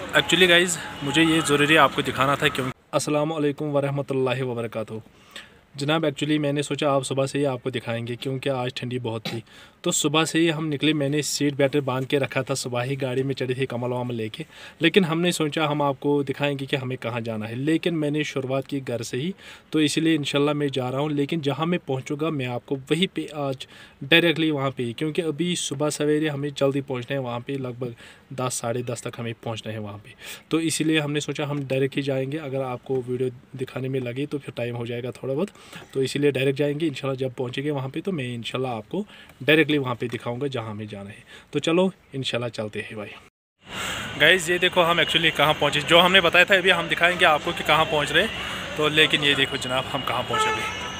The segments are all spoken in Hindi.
एक्चुअली गाइज़ मुझे ये ज़रूरी आपको दिखाना था क्योंकि अस्सलाम वालेकुम वरहमतुल्लाहि वबरकातुहू। जनाब एक्चुअली मैंने सोचा आप सुबह से ही आपको दिखाएंगे क्योंकि आज ठंडी बहुत थी। तो सुबह से ही हम निकले, मैंने सीट बेल्ट बांध के रखा था, सुबह ही गाड़ी में चढ़ी थी कमल वामल लेके। लेकिन हमने सोचा हम आपको दिखाएंगे कि हमें कहाँ जाना है, लेकिन मैंने शुरुआत की घर से ही, तो इसलिए इंशाल्लाह मैं जा रहा हूँ। लेकिन जहाँ मैं पहुँचूँगा मैं आपको वहीं पे आज डायरेक्टली वहाँ पे, क्योंकि अभी सुबह सवेरे हमें जल्दी पहुँचना है वहाँ पे, लगभग 10 साढ़े 10 तक हमें पहुँचना है वहाँ पे। तो इसीलिए हमने सोचा हम डायरेक्ट ही जाएंगे। अगर आपको वीडियो दिखाने में लगे तो फिर टाइम हो जाएगा थोड़ा बहुत, तो इसीलिए डायरेक्ट जाएंगे। इंशाल्लाह जब पहुँचेंगे वहाँ पे तो मैं इंशाल्लाह आपको डायरेक्टली वहाँ पे दिखाऊंगा जहाँ हमें जाना है। तो चलो इंशाल्लाह चलते हैं भाई। गाइज़ ये देखो हम एक्चुअली कहाँ पहुँचे, जो हमने बताया था अभी हम दिखाएंगे आपको कि कहाँ पहुँच रहे। तो लेकिन ये देखो जनाब हम कहाँ पहुँचे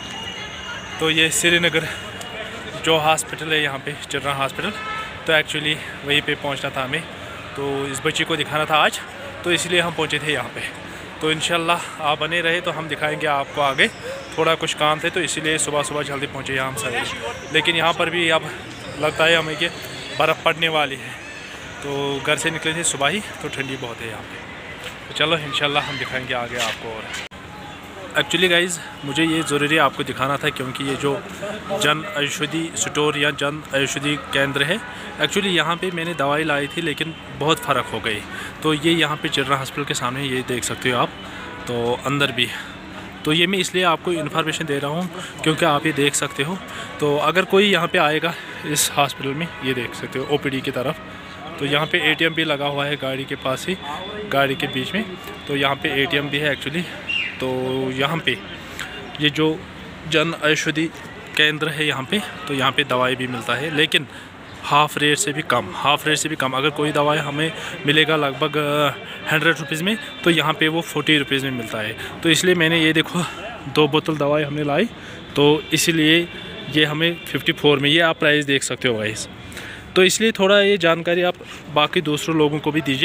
अभी। तो ये श्रीनगर जो हॉस्पिटल है यहाँ पे, चिल्ड्रन हॉस्पिटल, तो एक्चुअली वहीं पे पहुँचना था हमें। तो इस बच्ची को दिखाना था आज, तो इसलिए हम पहुँचे थे यहाँ पे। तो इंशाल्लाह आप बने रहे तो हम दिखाएंगे आपको आगे। थोड़ा कुछ काम थे तो इसीलिए सुबह सुबह जल्दी पहुँचे यहाँ हम सवेरे। लेकिन यहाँ पर भी अब लगता है हमें कि बर्फ़ पड़ने वाली है। तो घर से निकले थे सुबह ही, तो ठंडी बहुत है यहाँ पे। तो चलो इंशाल्लाह हम दिखाएंगे आगे आपको। और एक्चुअली गाइज़ मुझे ये ज़रूरी आपको दिखाना था क्योंकि ये जो जन औषधि स्टोर या जन औषधि केंद्र है, एक्चुअली यहाँ पे मैंने दवाई लाई थी लेकिन बहुत फ़र्क हो गई। तो ये यहाँ पे चिल्ड्रन हॉस्पिटल के सामने ये देख सकते हो आप, तो अंदर भी। तो ये मैं इसलिए आपको इन्फॉर्मेशन दे रहा हूँ क्योंकि आप ये देख सकते हो। तो अगर कोई यहाँ पे आएगा इस हॉस्पिटल में, ये देख सकते हो ओपीडी की तरफ, तो यहाँ पे एटीएम भी लगा हुआ है गाड़ी के पास ही, गाड़ी के बीच में। तो यहाँ पे एटीएम भी है एक्चुअली। तो यहाँ पे ये जो जन औषधि केंद्र है यहाँ पे, तो यहाँ पे दवाई भी मिलता है लेकिन हाफ़ रेट से भी कम, हाफ़ रेट से भी कम। अगर कोई दवाई हमें मिलेगा लगभग 100 रुपीज़ में, तो यहाँ पे वो 40 रुपीज़ में मिलता है। तो इसलिए मैंने ये देखो 2 बोतल दवाई हमने लाई, तो इसलिए ये हमें 54 में, ये आप प्राइस देख सकते हो गाइस। तो इसलिए थोड़ा ये जानकारी आप बाकी दूसरों लोगों को भी दीजिए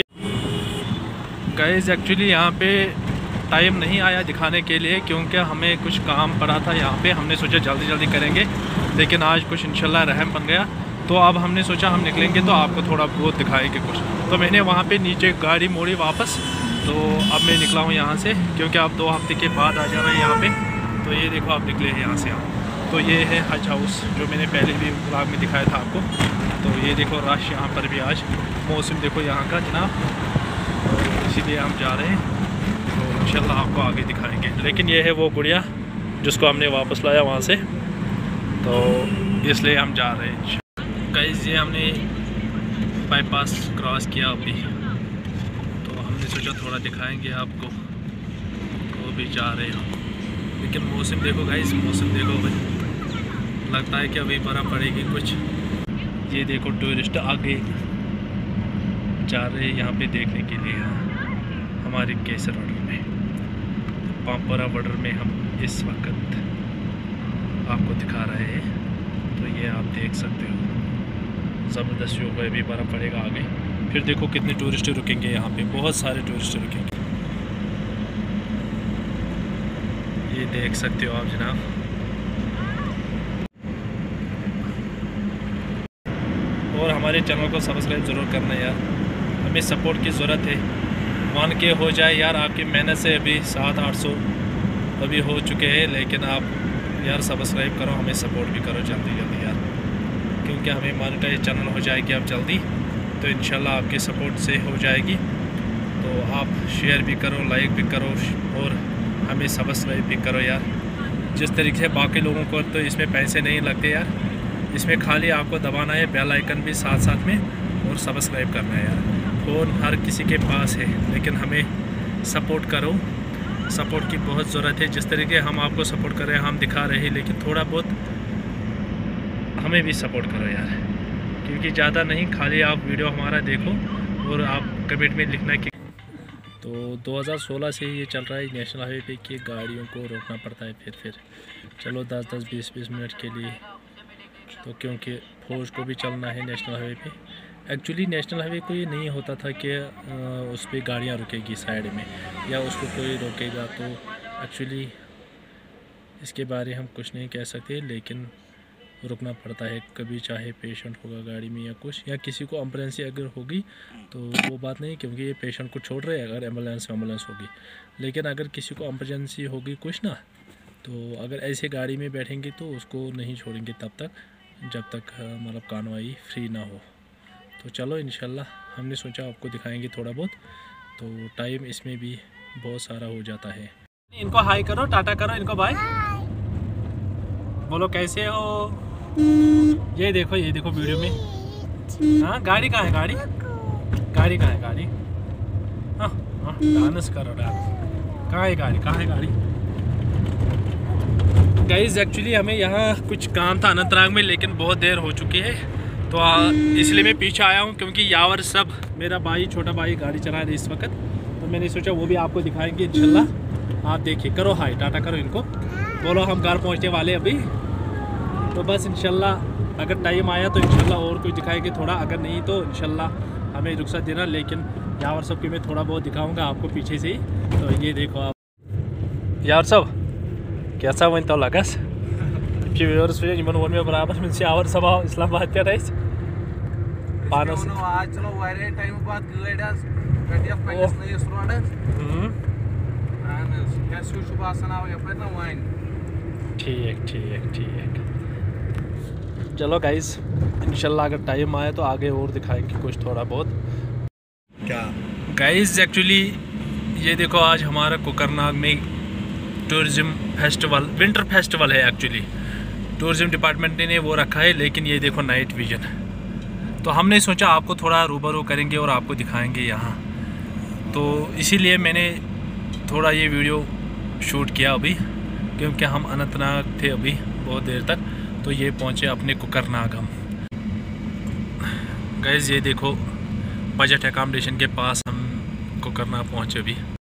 गाइस। एक्चुअली यहाँ पे टाइम नहीं आया दिखाने के लिए क्योंकि हमें कुछ काम पड़ा था यहाँ पे। हमने सोचा जल्दी जल्दी करेंगे, लेकिन आज कुछ इंशाल्लाह रहम बन गया। तो अब हमने सोचा हम निकलेंगे तो आपको थोड़ा बहुत दिखाएंगे कुछ। तो मैंने वहाँ पे नीचे गाड़ी मोड़ी वापस, तो अब मैं निकला हूँ यहाँ से क्योंकि आप 2 हफ्ते के बाद आ जाना है यहाँ पे। तो ये देखो आप निकले हैं यहाँ से आप। तो ये है हज हाउस जो मैंने पहले भी ब्लॉग में दिखाया था आपको। तो ये देखो रश यहाँ पर भी, आज मौसम देखो यहाँ का जनाब, तो इसीलिए हम जा रहे हैं। तो इंशाल्लाह आपको आगे दिखाएंगे। लेकिन ये है वो गुड़िया जिसको हमने वापस लाया वहाँ से, तो इसलिए हम जा रहे हैं गाइस। ये हमने बाईपास क्रॉस किया अभी, तो हमने सोचा थोड़ा दिखाएंगे आपको, तो भी जा रहे हो। लेकिन मौसम देखो गाइस, मौसम देखो भाई, लगता है कि अभी बर्फ़ पड़ेगी कुछ। ये देखो टूरिस्ट आगे जा रहे हैं यहाँ पे देखने के लिए, हमारे केसर बॉर्डर में, पामपुरा बॉर्डर में हम इस वक्त आपको दिखा रहे हैं। तो ये आप देख सकते हो ज़बरदस्त व्यू है। भी बर्फ़ पड़ेगा आगे, फिर देखो कितने टूरिस्ट रुकेंगे यहाँ पे, बहुत सारे टूरिस्ट रुकेंगे। ये देख सकते हो आप जनाब। और हमारे चैनल को सब्सक्राइब ज़रूर करना यार, हमें सपोर्ट की ज़रूरत है। मान के हो जाए यार, आपकी मेहनत से अभी 700-800 अभी हो चुके हैं, लेकिन आप यार सब्सक्राइब करो, हमें सपोर्ट भी करो जल्दी जल्दी यार, क्योंकि हमें मोनेटाइज चैनल हो जाएगी अब जल्दी। तो इंशाल्लाह आपके सपोर्ट से हो जाएगी। तो आप शेयर भी करो, लाइक भी करो और हमें सब्सक्राइब भी करो यार। जिस तरीके से बाकी लोगों को तो इसमें पैसे नहीं लगते यार, इसमें खाली आपको दबाना है बेल आइकन भी साथ साथ में, और सब्सक्राइब करना है यार। फ़ोन हर किसी के पास है, लेकिन हमें सपोर्ट करो, सपोर्ट की बहुत ज़रूरत है। जिस तरीके हम आपको सपोर्ट कर रहे हैं, हम दिखा रहे हैं, लेकिन थोड़ा बहुत हमें भी सपोर्ट करो यार, क्योंकि ज़्यादा नहीं, खाली आप वीडियो हमारा देखो और आप कमेंट में लिखना कि। तो 2016 से ये चल रहा है नेशनल हाईवे पे कि गाड़ियों को रोकना पड़ता है फिर चलो 10-10 20-20 मिनट के लिए, तो क्योंकि फौज को भी चलना है नेशनल हाईवे पे। एक्चुअली नेशनल हाईवे को ये नहीं होता था कि उस पर गाड़ियाँ रुकेगी साइड में या उसको कोई रोकेगा, तो एक्चुअली इसके बारे हम कुछ नहीं कह सकते। लेकिन रुकना पड़ता है कभी, चाहे पेशेंट होगा गाड़ी में या कुछ, या किसी को एम्बुलेंस अगर होगी तो वो बात नहीं, क्योंकि ये पेशेंट को छोड़ रहे हैं अगर एम्बुलेंस होगी। लेकिन अगर किसी को एमरजेंसी होगी कुछ ना, तो अगर ऐसे गाड़ी में बैठेंगे तो उसको नहीं छोड़ेंगे तब तक जब तक मतलब कार्रवाई फ्री ना हो। तो चलो इंशाल्लाह हमने सोचा आपको दिखाएंगे थोड़ा बहुत, तो टाइम इसमें भी बहुत सारा हो जाता है। इनको हाय करो, टाटा करो इनको, बाय बोलो, कैसे हो। ये देखो वीडियो में। हाँ गाड़ी कहाँ है, गाड़ी कहाँ है, गाड़ी हाँ डांस करो, डांस। कहाँ है गाड़ी। गाइस एक्चुअली हमें यहाँ कुछ काम था अनंतनाग में, लेकिन बहुत देर हो चुकी है, तो इसलिए मैं पीछे आया हूँ, क्योंकि यावर सब मेरा भाई, छोटा भाई गाड़ी चला रहे इस वक्त, तो मैंने सोचा वो भी आपको दिखाएंगे इंशाल्लाह। आप देखिए, करो हाय, टाटा करो इनको, बोलो हम घर पहुँचने वाले अभी। तो बस इंशाल्लाह अगर टाइम आया तो इंशाल्लाह और कुछ दिखाएंगे थोड़ा, अगर नहीं तो इंशाल्लाह हमें रुखसत देना। लेकिन यावर सब की मैं थोड़ा बहुत दिखाऊँगा आपको पीछे से ही। तो ये देखो आप यावर सब कैसा वन तो लगस व्यूअर्स वो मे बराबर में यावर सब आओ इस्लामाबाद क्या रही पानस आज चलो वारे टाइम बाद गाड़ी कटिया पहले नयस रोडस कैसे सुबह सनाव या पर ना वाइन। ठीक। चलो गाइस इंशाल्लाह अगर टाइम आए तो आगे और दिखाएंगे कुछ थोड़ा बहुत। क्या गाइस एक्चुअली ये देखो, आज हमारा कोकरनाग में टूरिज़्म फेस्टिवल, विंटर फेस्टिवल है एक्चुअली, टूरिज़्म डिपार्टमेंट ने वो रखा है। लेकिन ये देखो नाइट विजन, तो हमने सोचा आपको थोड़ा रूबरू करेंगे और आपको दिखाएंगे यहाँ, तो इसीलिए मैंने थोड़ा ये वीडियो शूट किया अभी, क्योंकि हम अनंतनाग थे अभी बहुत देर तक, तो ये पहुँचे अपने कोकरनाग हम। गाइस ये देखो बजट एकोमोडेशन के पास हम कोकरनाग पहुँचे अभी।